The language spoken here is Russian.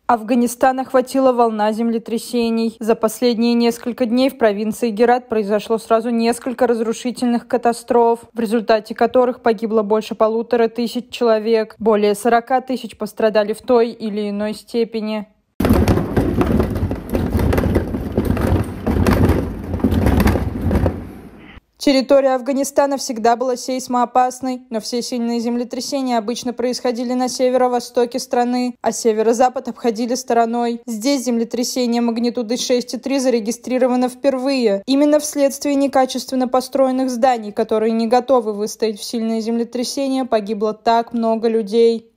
Афганистан охватила волна землетрясений. За последние несколько дней в провинции Герат произошло сразу несколько разрушительных катастроф, в результате которых погибло больше 1500 человек. Более 40 тысяч пострадали в той или иной степени. Территория Афганистана всегда была сейсмоопасной, но все сильные землетрясения обычно происходили на северо-востоке страны, а северо-запад обходили стороной. Здесь землетрясение магнитудой 6,3 зарегистрировано впервые, именно вследствие некачественно построенных зданий, которые не готовы выстоять в сильные землетрясения, погибло так много людей.